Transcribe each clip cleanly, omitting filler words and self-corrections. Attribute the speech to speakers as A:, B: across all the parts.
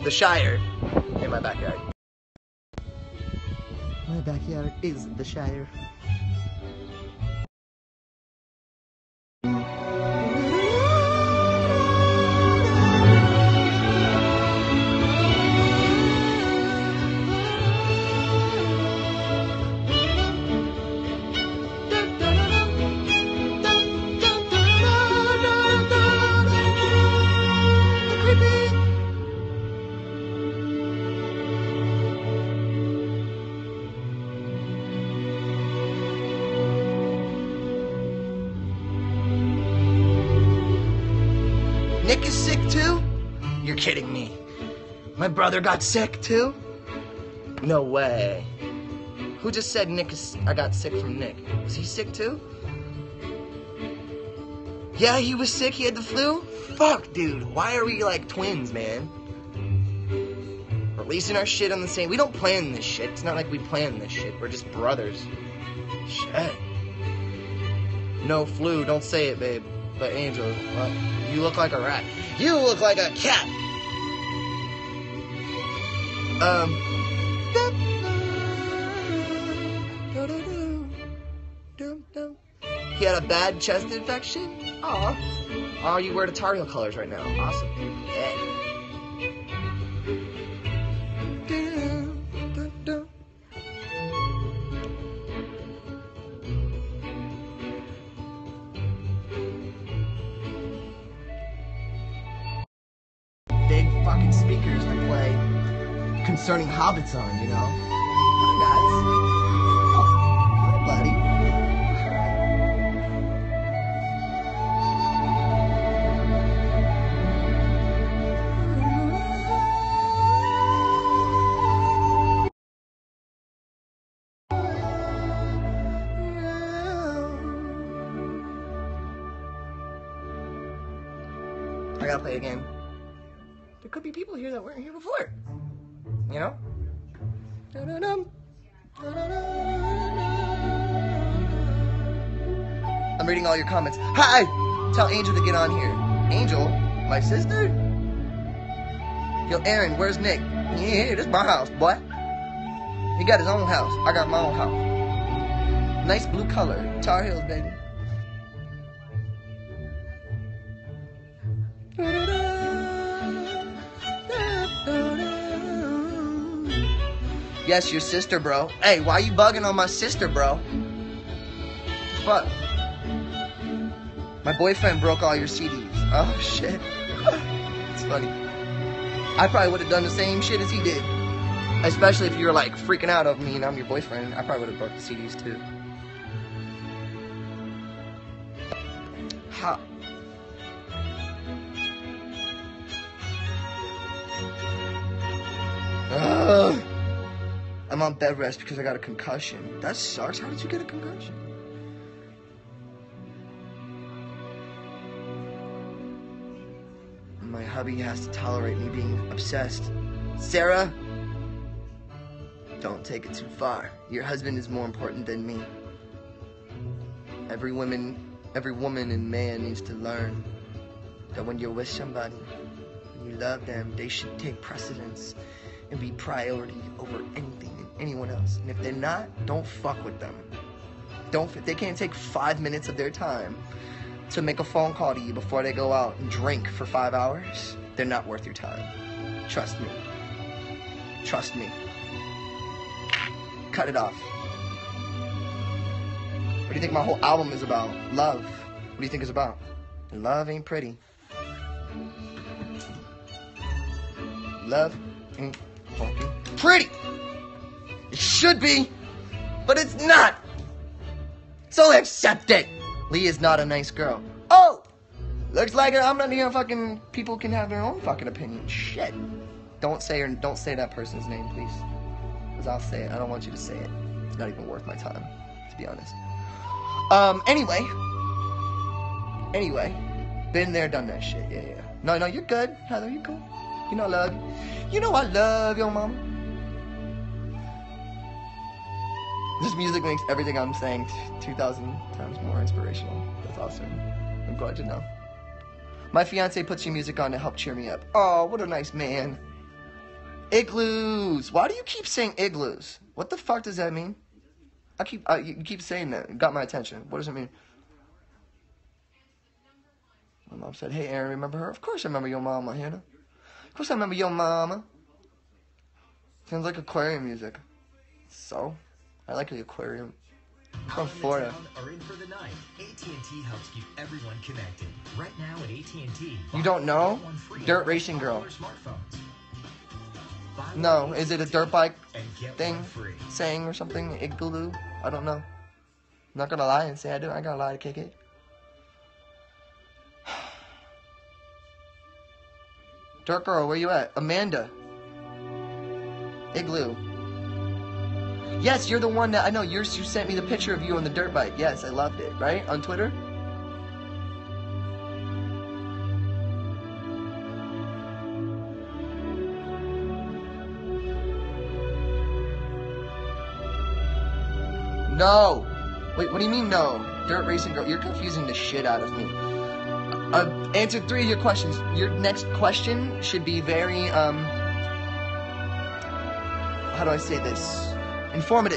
A: The Shire. In my backyard. My backyard is the Shire. Nick is sick too? You're kidding me. My brother got sick too? No way. Who just said I got sick from Nick? Was he sick too? Yeah, he was sick, he had the flu? Fuck, dude, why are we like twins, man? Releasing our shit on the same... We don't plan this shit. It's not like we plan this shit. We're just brothers. Shit. No flu, don't say it, babe. But Angel, you look like a rat. You look like a cat! He had a bad chest infection? Aw. Oh, you wear the Tar Heel colors right now. Awesome. Yeah. Big fucking speakers to play Concerning Hobbits on, you know? Hi, guys. Oh, hi, buddy. I gotta play a game. There could be people here that weren't here before. You know? I'm reading all your comments. Hi! Tell Angel to get on here. Angel? My sister? Yo, Aaron, where's Nick? Yeah, this is my house, boy. He got his own house. I got my own house. Nice blue color. Tar Heels, baby. Yes, your sister, bro. Hey, why you bugging on my sister, bro? Fuck. My boyfriend broke all your CDs. Oh, shit. It's funny. I probably would have done the same shit as he did. Especially if you were, like, freaking out over me and I'm your boyfriend. I probably would have broke the CDs, too. How? Ugh. I'm on bed rest because I got a concussion. That sucks. How did you get a concussion? My hubby has to tolerate me being obsessed. Sarah, don't take it too far. Your husband is more important than me. Every woman and man needs to learn that when you're with somebody, when you love them, they should take precedence and be priority over anything and anyone else. And if they're not, don't fuck with them. If they can't take 5 minutes of their time to make a phone call to you before they go out and drink for 5 hours, they're not worth your time. Trust me. Trust me. Cut it off. What do you think my whole album is about? Love. What do you think it's about? Love ain't pretty. Love ain't fucking pretty. It should be, but it's not. So accept it. Lee is not a nice girl. Oh, looks like I'm not even fucking. People can have their own fucking opinion. Shit. Don't say that person's name, please. Cause I'll say it. I don't want you to say it. It's not even worth my time, to be honest. Anyway, been there, done that shit. Yeah. No, you're good, Heather. You cool. You know I love you. You know I love your mama. This music makes everything I'm saying 2,000 times more inspirational. That's awesome. I'm glad you know. My fiance puts your music on to help cheer me up. Oh, what a nice man. Igloos. Why do you keep saying igloos? What the fuck does that mean? You keep saying that. It got my attention. What does it mean? My mom said, "Hey, Aaron, remember her?" Of course I remember your mama, Hannah. Of course I remember your mama. Sounds like aquarium music. So, I like the aquarium. From Florida.
B: Are in for the night. AT&T helps keep everyone connected. Right now at AT&T.
A: You don't know? Dirt Racing Girl. No, is it a dirt bike thing? Saying or something? Igloo? I don't know. I'm not gonna lie and say I do. I gotta lie to kick it. Dirt Girl, where you at? Amanda. Igloo. Yes, you're the one that I know. You sent me the picture of you on the dirt bike. Yes, I loved it. Right? On Twitter? No. Wait, what do you mean no? Dirt Racing Girl. You're confusing the shit out of me. Answered 3 of your questions. Your next question should be very, how do I say this? Informative.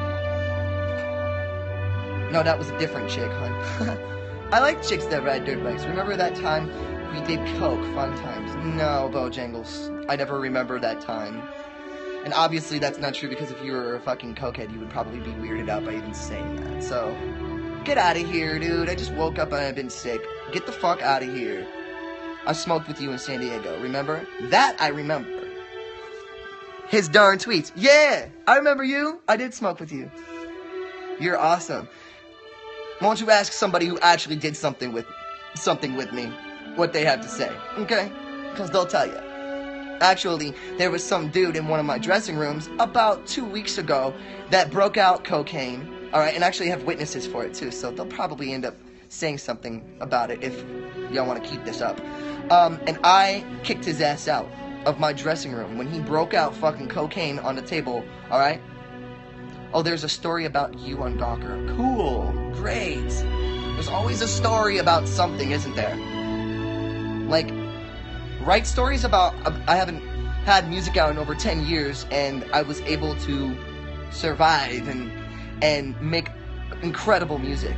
A: No, that was a different chick, hon. I like chicks that ride dirt bikes. Remember that time we did coke? Fun times. No, Bojangles. I never remember that time. And obviously that's not true because if you were a fucking cokehead, you would probably be weirded out by even saying that. So, get out of here, dude. I just woke up and I've been sick. Get the fuck out of here. I smoked with you in San Diego, remember? That I remember. His darn tweets. Yeah, I remember you. I did smoke with you. You're awesome. Why don't you ask somebody who actually did something with me what they have to say, okay? Because they'll tell you. Actually, there was some dude in one of my dressing rooms about 2 weeks ago that broke out cocaine, alright, and actually have witnesses for it too, so they'll probably end up saying something about it if y'all want to keep this up. And I kicked his ass out of my dressing room when he broke out fucking cocaine on the table, alright? Oh, there's a story about you on Gawker. Cool. Great. There's always a story about something, isn't there? Like, write stories about, I haven't had music out in over 10 years, and I was able to survive and make incredible music.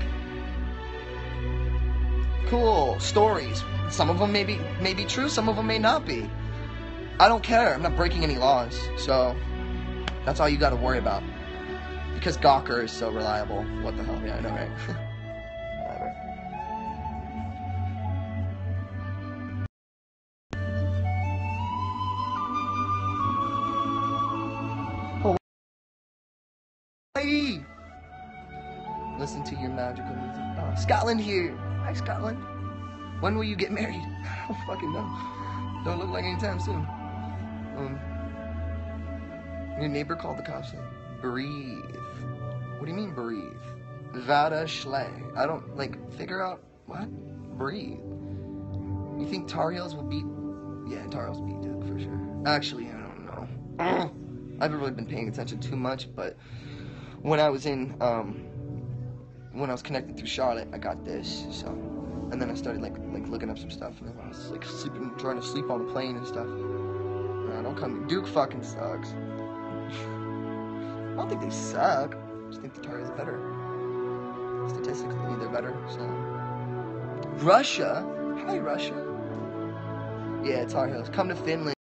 A: Cool. Stories. Some of them may be true, some of them may not be. I don't care. I'm not breaking any laws. So, that's all you gotta worry about. Because Gawker is so reliable. What the hell? Yeah, I know, right? Whatever. Hey! Listen to your magical music. Oh, Scotland here. Hi, Scotland. When will you get married? I don't fucking know. Don't look like anytime soon. Your neighbor called the cops in. Breathe. What do you mean breathe? Vada Schley. I don't, figure out, what? Breathe. You think Tar Heels will beat, yeah, Tar Heels beat Duke for sure. Actually, I don't know. I haven't really been paying attention too much, but when I was when I was connected through Charlotte, I got this, so, and then I started, looking up some stuff, and then I was, trying to sleep on the plane and stuff. Don't come, Duke fucking sucks. I don't think they suck. I just think the Tar Heels are better. Statistically, they're better, so. Russia? Hi, Russia. Yeah, Tar Heels. Come to Finland.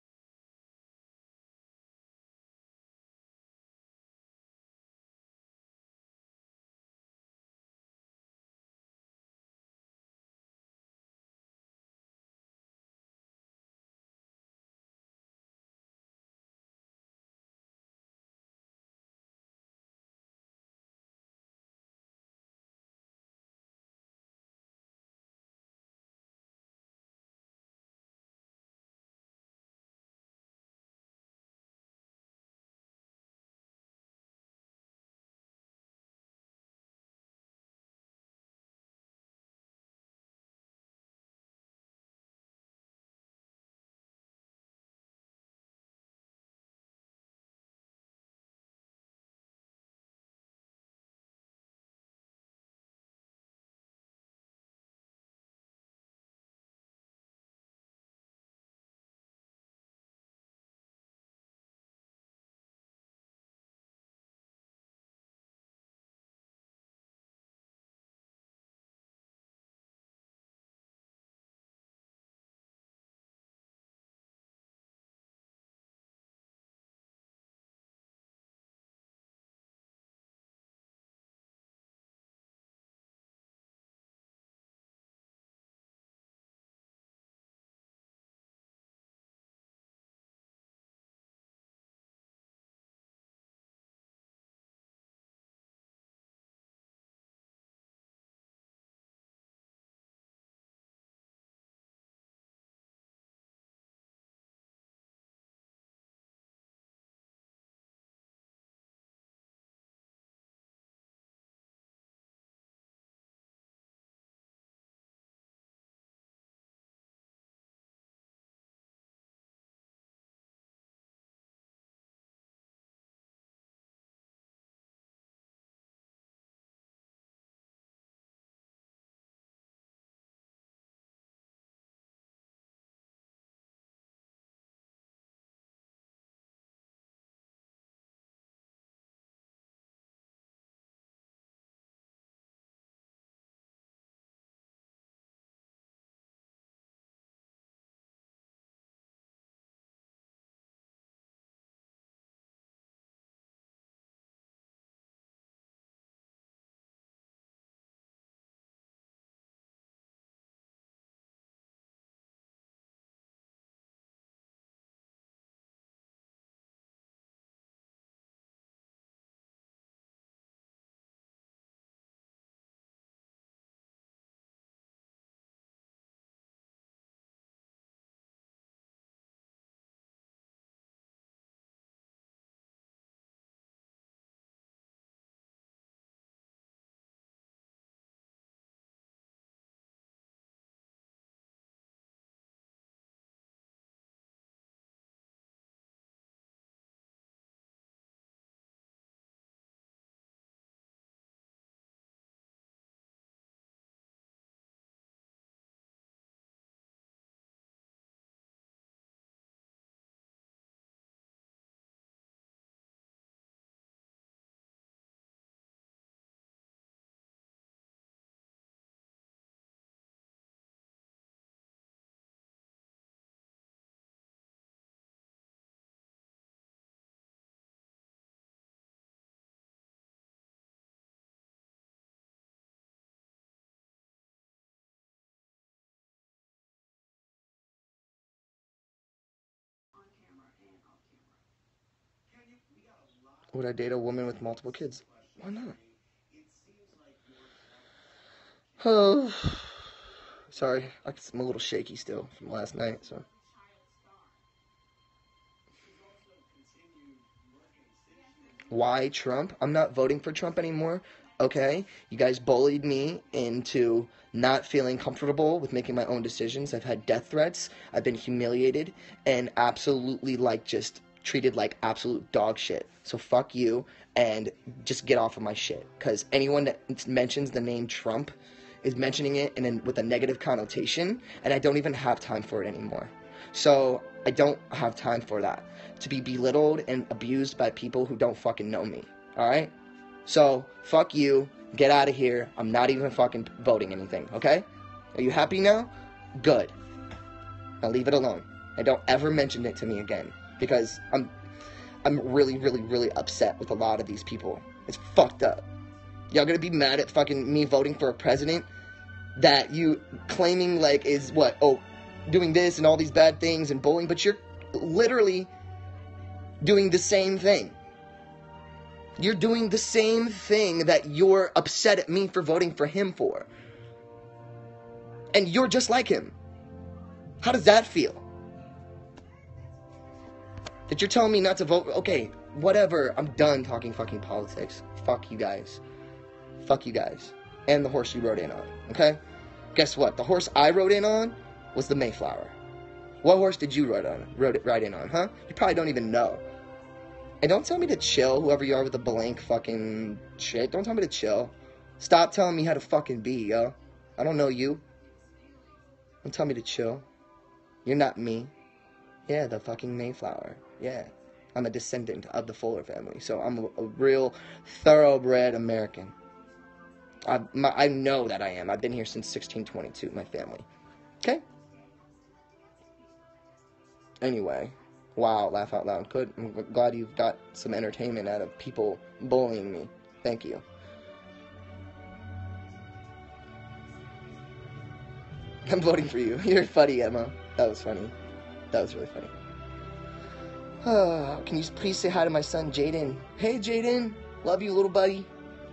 A: Would I date a woman with multiple kids? Why not? Oh, sorry. I'm a little shaky still from last night, so. Why Trump? I'm not voting for Trump anymore. Okay? You guys bullied me into not feeling comfortable with making my own decisions. I've had death threats. I've been humiliated and absolutely just treated like absolute dog shit. So fuck you and just get off of my shit. Because anyone that mentions the name Trump is mentioning it with a negative connotation, and I don't even have time for it anymore. So I don't have time for that. To be belittled and abused by people who don't fucking know me. Alright? So, fuck you. Get out of here. I'm not even fucking voting anything. Okay? Are you happy now? Good. Now leave it alone. And don't ever mention it to me again. Because I'm really, really, really upset with a lot of these people. It's fucked up. Y'all gonna be mad at fucking me voting for a president that you claiming is what? Oh, doing this and all these bad things and bullying, but you're literally doing the same thing. You're doing the same thing that you're upset at me for voting for him for. And you're just like him. How does that feel? That you're telling me not to vote? Okay, whatever. I'm done talking fucking politics. Fuck you guys. Fuck you guys. And the horse you rode in on, okay? Guess what? The horse I rode in on was the Mayflower. What horse did you ride in on, huh? You probably don't even know. And don't tell me to chill, whoever you are with the blank fucking shit. Don't tell me to chill. Stop telling me how to fucking be, yo. I don't know you. Don't tell me to chill. You're not me. Yeah, the fucking Mayflower. Yeah. I'm a descendant of the Fuller family, so I'm a real thoroughbred American. I know that I am. I've been here since 1622, my family. Okay? Anyway. Wow, laugh out loud. Good. I'm glad you got some entertainment out of people bullying me. Thank you. I'm voting for you. You're funny, Emma. That was funny. That was really funny. Can you please say hi to my son, Jaden? Hey, Jaden. Love you, little buddy.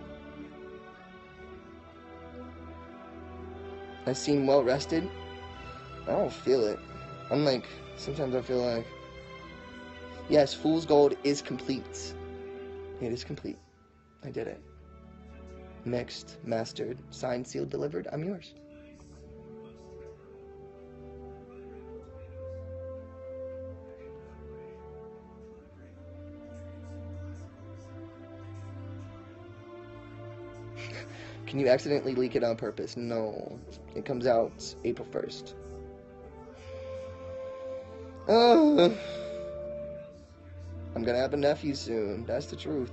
A: I seem well rested. I don't feel it. Sometimes I feel like, yes, Fool's Gold is complete. It is complete. I did it. Mixed, mastered, signed, sealed, delivered. I'm yours. Can you accidentally leak it on purpose? No. It comes out April 1st. I'm gonna have a nephew soon. That's the truth.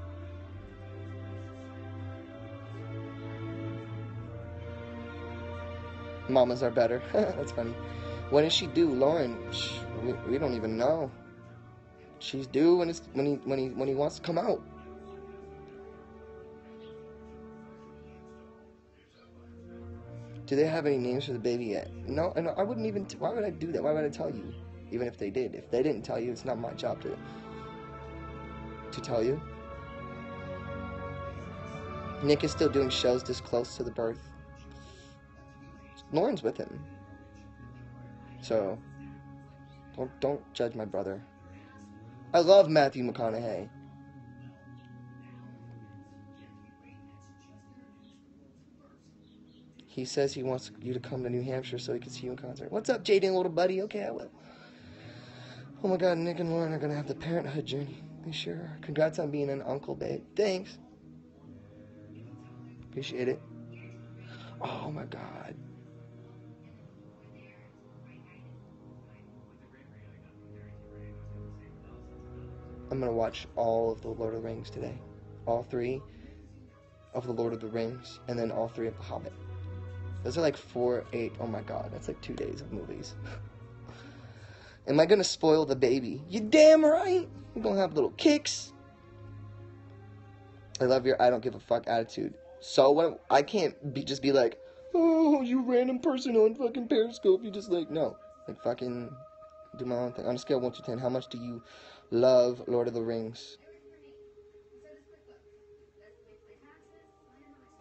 A: Mamas are better. That's funny. When is she due, Lauren? We don't even know. She's due when he wants to come out. Do they have any names for the baby yet? No, I wouldn't even. Why would I do that? Why would I tell you? Even if they did. If they didn't tell you, it's not my job to tell you. Nick is still doing shows this close to the birth. Lauren's with him. So, don't judge my brother. I love Matthew McConaughey. He says he wants you to come to New Hampshire so he can see you in concert. What's up, Jaden, little buddy? Okay, I will. Oh my God, Nick and Lauren are going to have the parenthood journey. They sure are. Congrats on being an uncle, babe. Thanks. Appreciate it. Oh my God. I'm going to watch all of the Lord of the Rings today. All 3 of the Lord of the Rings, and then all 3 of the Hobbit. Those are like 4, 8, oh my God, that's like 2 days of movies. Am I gonna spoil the baby? You damn right! We're gonna have little kicks. I love your I don't give a fuck attitude. So what? I can't just be like, oh, you random person on fucking Periscope. You just like, no. Like fucking do my own thing. On a scale of 1 to 10, how much do you love Lord of the Rings?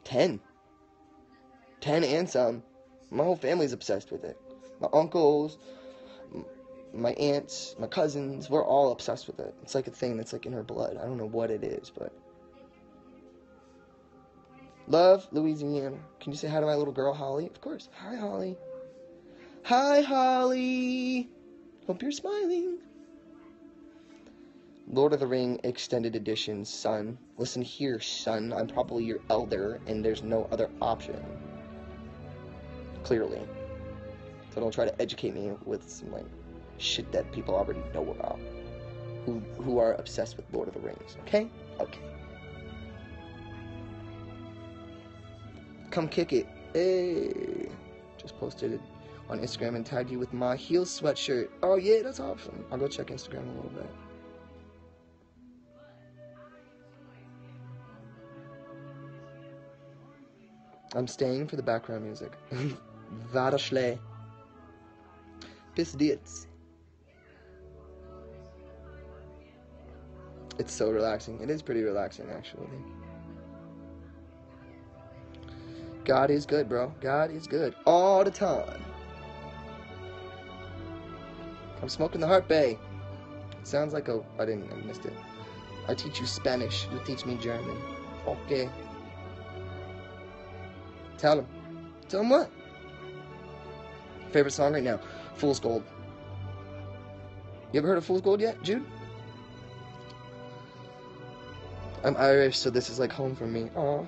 A: 10. 10 and some. My whole family's obsessed with it. My uncles, my aunts, my cousins, we're all obsessed with it. It's like a thing that's like in our blood. I don't know what it is, but... Love, Louisiana. Can you say hi to my little girl, Holly? Of course. Hi, Holly. Hi, Holly. Hope you're smiling. Lord of the Ring Extended Edition, son. Listen here, son. I'm probably your elder, and there's no other option. Clearly. So don't try to educate me with some, like, shit that people already know about. Who are obsessed with Lord of the Rings, okay? Okay. Come kick it. Hey. Just posted it on Instagram and tagged you with my heel sweatshirt. Oh, yeah, that's awesome. I'll go check Instagram a little bit. I'm staying for the background music. Vaderschle. Bis jetzt. It's so relaxing. It is pretty relaxing, actually. God is good, bro. God is good. All the time. I'm smoking the Heart Bay. It sounds like a... I missed it. I teach you Spanish. You teach me German. Okay. Tell him. Tell him what? Favorite song right now? Fool's Gold. You ever heard of Fool's Gold yet, Jude? I'm Irish, so this is like home for me. Aw.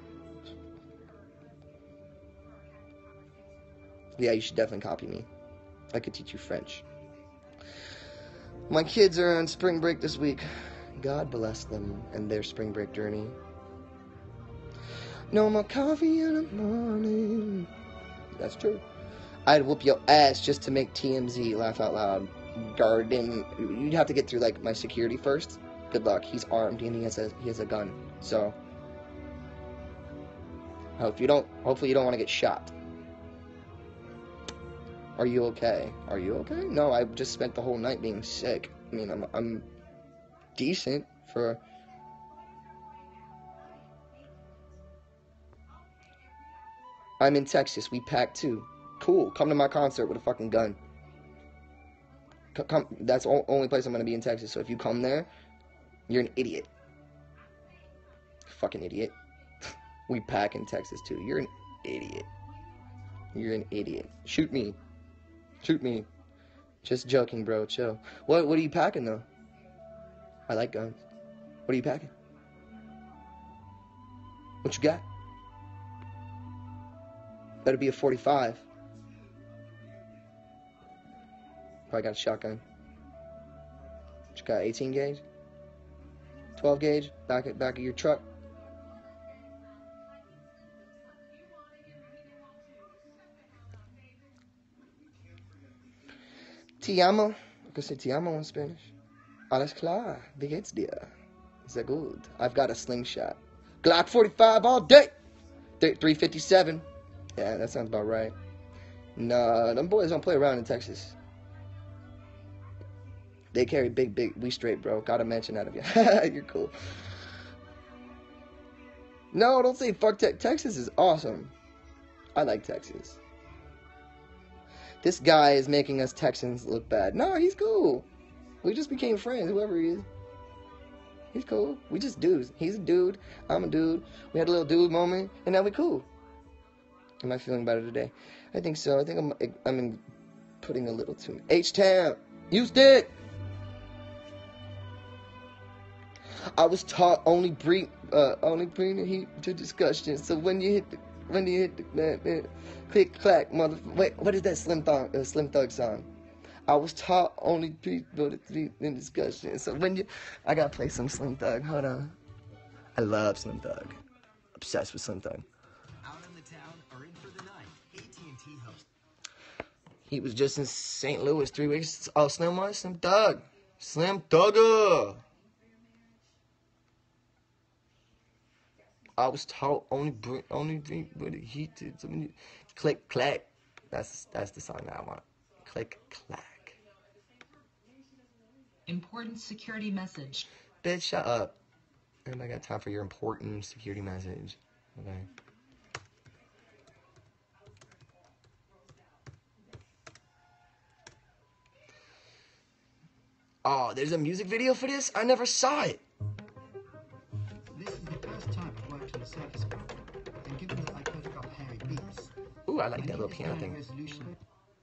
A: Yeah, you should definitely copy me. I could teach you French. My kids are on spring break this week. God bless them and their spring break journey. No more coffee in the morning. That's true. I'd whoop your ass just to make TMZ laugh out loud. Garden. You'd have to get through like my security first. Good luck. He's armed and he has a gun. So hopefully you don't want to get shot. Are you okay? Are you okay? No, I just spent the whole night being sick. I mean, I'm decent for... I'm in Texas. We packed too. Cool. Come to my concert with a fucking gun. Come. That's the only place I'm going to be in Texas. So if you come there, you're an idiot. Fucking idiot. We pack in Texas too. You're an idiot. You're an idiot. Shoot me. Shoot me. Just joking, bro. Chill. What are you packing, though? I like guns. What are you packing? What you got? Better be a 45. Probably got a shotgun. What you got? 18 gauge? 12 gauge? Back of your truck? Te amo. I can say te amo in Spanish. Alles klar. Wie geht's dir? Sehr gut. I've got a slingshot. Glock 45 all day. 357. Yeah, that sounds about right. Nah, them boys don't play around in Texas. They carry big. We straight, bro. Got a mention out of you. You're cool. No, don't say fuck Texas is awesome. I like Texas. This guy is making us Texans look bad. No, he's cool. We just became friends, whoever he is. He's cool. We just dudes. He's a dude. I'm a dude. We had a little dude moment, and now we cool. Am I feeling better today? I think so. I think I'm putting a little too... H-Town! Houston! I was taught only bring the heat to discussion. So when you hit the click clack, wait, what is that Slim Thug song? I was taught only people to be in discussion. So when I gotta play some Slim Thug. Hold on. I love Slim Thug. Obsessed with Slim Thug.
B: Out in the town or in for the night, AT&T helps.
A: He was just in St. Louis 3 weeks. Oh, Slim was? Slim Thug. Slim Thugger. I was taught only drink with the heat to click clack. That's the song that I want. Click clack.
C: Important security message.
A: Bitch, shut up. Anybody got time for your important security message? Okay. Oh, there's a music video for this? I never saw it.
C: This is the first time I've worked on a circus program, and given that I photograph hairy beasts,
A: Ooh, I like that little piano thing.
C: resolution.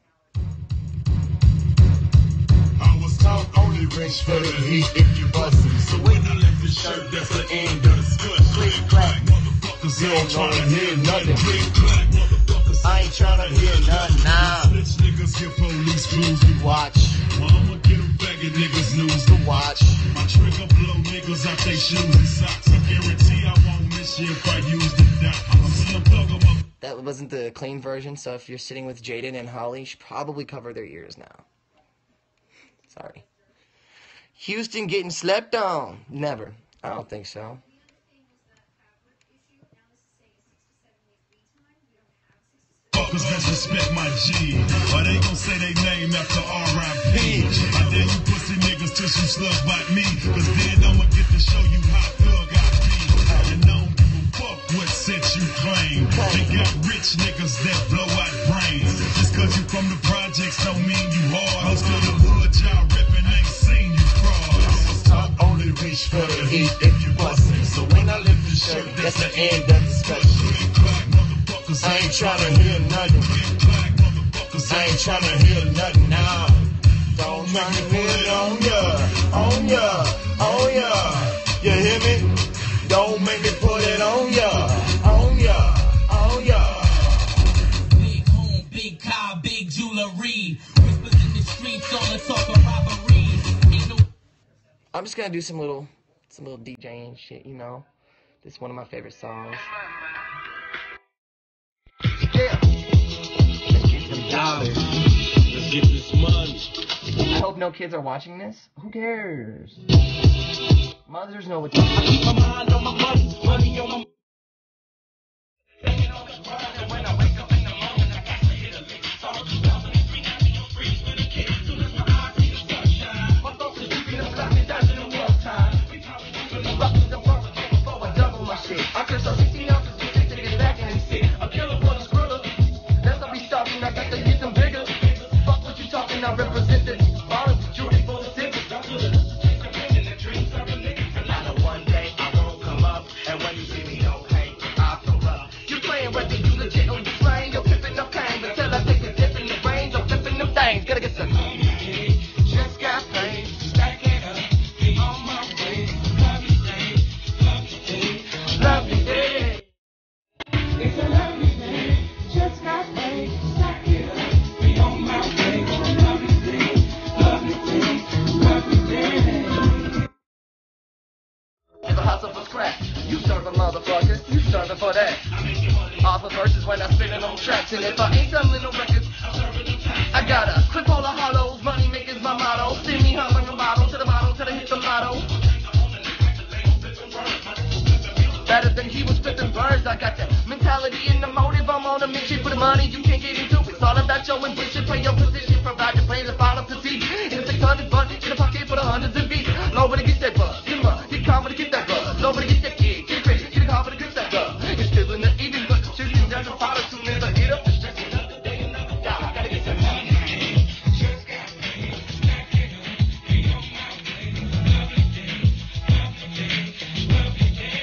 D: I was taught only reach for the heat if you bustin'. So when I left the shirt, that's the end of the discussion. Click, clack, motherfuckers, you ain't tryna hear nothing. Click, clack, motherfuckers, I ain't tryna hear nothing. Nah. Snitch niggas get police blues to watch. I'ma get them faggot niggas news to watch. My trigger blow niggas out they shoes and socks. I guarantee I won't miss you if I use the dot. I'm Slim Thug, I'm a...
A: That wasn't the clean version, so if you're sitting with Jaden and Holly, you should probably cover their ears now. Sorry. Houston getting slept on. Never. I don't think so.
D: Fuckers best respect my G, or they gon' say they name after R.I.P. I dare you pussy niggas till you slug bite me, cause then I'ma get to show you how thug I be. You don't give a fuck what set you claim. They got rich niggas that blow out brains. Just cause you from the projects don't mean you hard. Most of the hood y'all reppin' ain't seen you fraud. I was taught only reach for the heat if you bustin'. So when I lift the shirt, that's the end of the discussion. I ain't tryna hear nothing. I ain't tryna hear nothing now. Don't make me put it on ya, on ya, on ya. You hear me? Don't make me put it on ya, on ya, on ya.
E: Big home, big car, big jewelry. Whispers in the streets, all the talk of robbery. Ain't no...
A: I'm just gonna do some little DJing shit, you know. This is one of my favorite songs. Yeah. Let's get some dollars.
D: Let's get this money.
A: I hope no kids are watching this. Who cares? Mothers know what to do.
E: I keep my mind on my money, money on my...
A: I could sell 16 ounces to get back in his seat. I'm killing for the skrilla. That's not be stopping. I got to get them bigger. Fuck what you talking. I represent the bottom jewelry for the tickets. I know one day I won't come up, and when you see me, don't hate. I feel rough. You playing whether you legit or you playing. You're pimping up pain, until I take a dip in the range. I'm flipping them things. Gotta get some. Just got paid. Stack it up. Be on my way. Lovely day. Lovely day.
F: It's a lovely day, just got paid, stack it up, be on my way. Lovely day, lovely day, lovely day.
A: It's a hustle for scratch. You serve a motherfucker, you serving for that. Off of verses when I spin it on tracks, and if I ain't selling no records, I got a clip full of hollows. Money makers my motto. See me humming the bottle to the bottle till I hit the lotto. Better than he was flipping birds. I got the mentality and the motive. I'm on a mission for the money. You can't get into it. It's all about your ambition. Play your position. Provide your plans and follow the seat. In a 600 butt in the pocket for the hundreds and beats. Nobody gets that buzz. Get mud. Get confident. Get that buzz. Nobody gets that kid. Get crazy. Get confident. Get that buzz. It's still in the eating, but the chicken down the pot as soon as I hit up the stress. Another day, another dollar. I gotta get some money. Just got paid. Stack it up. Be on my way. Lovely day. Lovely day. Lovely day.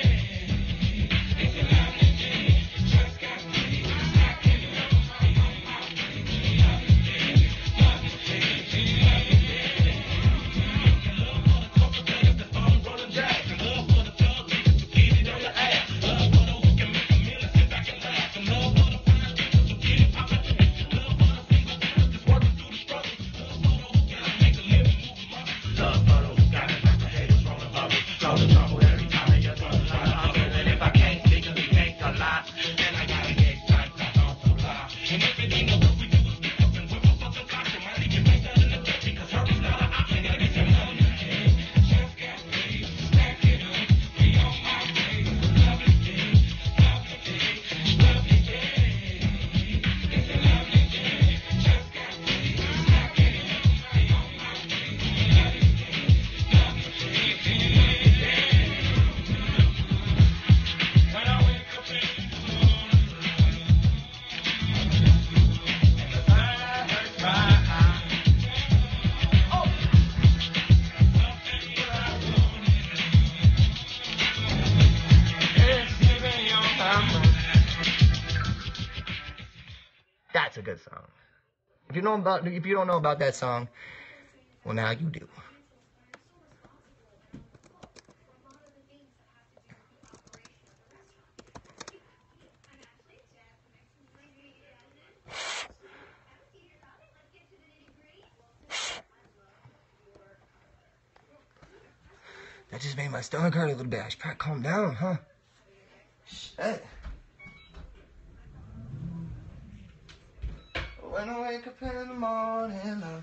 A: good song. If you don't know about that song, well, now you do. That just made my stomach hurt a little bit. I should probably calm down, huh? Shit. When I wake up in the morning, love.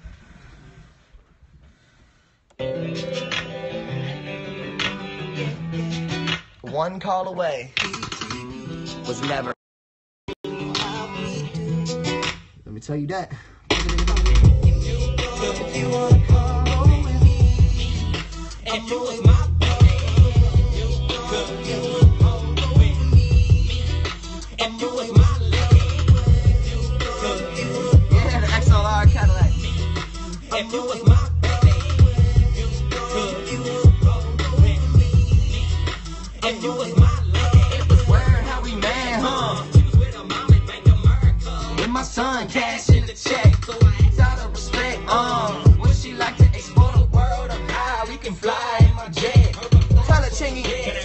A: One call away was never. Let me tell you that.
E: If you was my baby, if you was my lady,
A: Yeah, the XLR Cadillac.
E: if you was my baby, if you was my lady,
A: It was where how we met, huh?
E: she was with her mom in Bank America.
A: With my son, cash in the check.
E: So I asked
A: Out of respect, would she like to explore the world of how we can fly in my jet? Tell her, Chingy,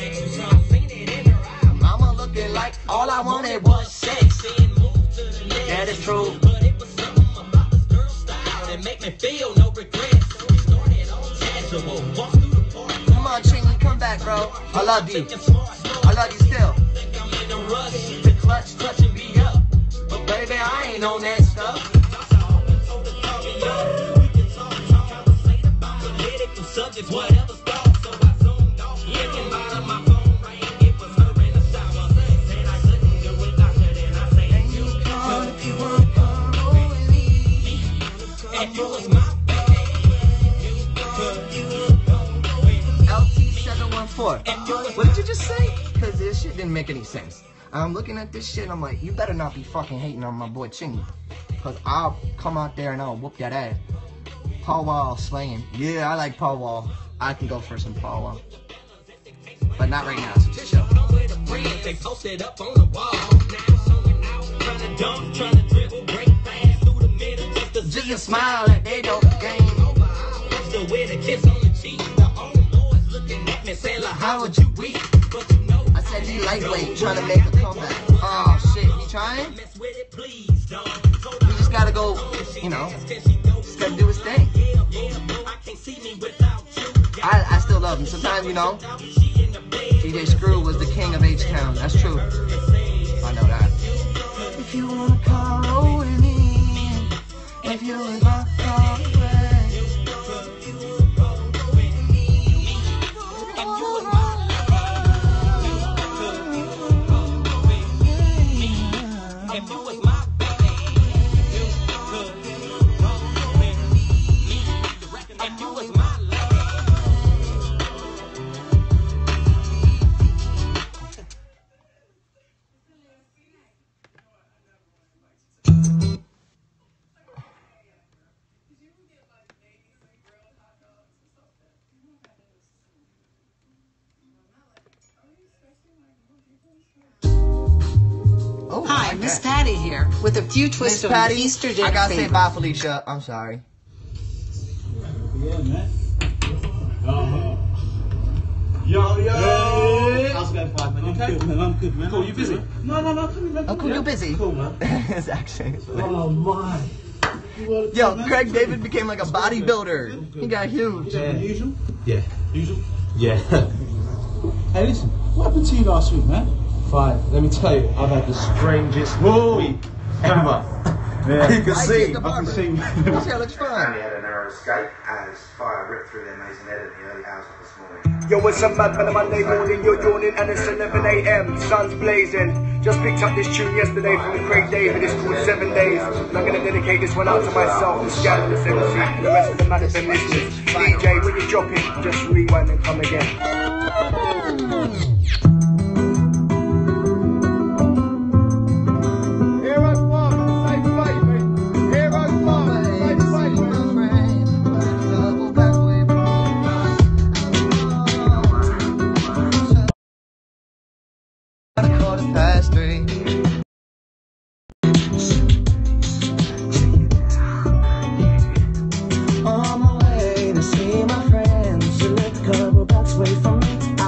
A: mama looking like all I wanted was sex. That is true.
E: but it was something about this girl's style that make me feel no regrets. So we started on casual, walk through the park.
A: Come on, Chingy, come back, bro. I love you.
E: Thinking smart,
A: I love you still.
E: think I'm in a rush. The clutch clutching me up.
A: But baby, I ain't on that stuff.
E: Subjects, whatever stars, so I zoomed off, looking out of my phone rang. It was her in the shower, said I couldn't do it, doctor. Then I say, you come if you want, come with me. If you was my
A: LT714. What did you just say? Because this shit didn't make any sense. I'm looking at this shit, I'm like, you better not be fucking hating on my boy Chingy. Because I'll come out there and I'll whoop that ass. Paul Wall slaying. Yeah, I like Paul Wall. I can go for some Paul Wall. But not right now. So chill.
E: they posted up on the wall. Now showing out, trying to dunk, trying to dribble, break fast through the middle, just
A: a smile like they don't game.
E: Still with a kiss on the cheek. The old boys looking at me saying, like, how would you weep? But you know,
A: I said he lightweight, trying to make a comeback. Oh shit, he trying?
E: mess with it, please don't.
A: He just gotta go, you know, just gotta do his thing.
E: I can't see me without you.
A: I still love him. Sometimes, you know, DJ Screw was the king of H-Town. That's true. I know that. If you wanna call with me, if you was my
E: If you was my baby, if you was my lady.
A: Oh,
G: Hi, Miss Patty here with a few
A: Miss
G: twists of
A: Patty,
G: Easter
A: I
G: dinner
A: gotta say
G: favorites.
A: bye, Felicia. I'm sorry.
H: Yeah, man. Yo! How's it going, 5 minutes? Okay? Good, man. I'm good, man. Cool, you busy? No, come in, man.
A: Oh, cool, you busy?
H: Cool, man.
A: It's actually.
H: Oh, my.
A: Yo, Craig David became like a bodybuilder. He got huge.
H: Yeah. Usual?
I: Yeah.
H: Usual?
I: Yeah.
H: Hey, listen. What happened to you last week, man?
I: Fine. Let me tell you, I've had the strangest week ever.
H: Yeah.
I: You can
A: I
I: see.
A: get the barber.
H: see.
A: This guy looks
J: Only
A: fun.
J: had a narrow escape as fire ripped through their maison head in the early hours of this morning.
K: Yo, what's up, man? On Monday morning, you're yawning and it's 11 a.m. Sun's blazing. Just picked up this tune yesterday from Craig David. It's called 7 Days. And I'm going to dedicate this one out to myself, the Scandalous MC, and the rest of the Manifest listeners. DJ, when you're dropping, just rewind and come again.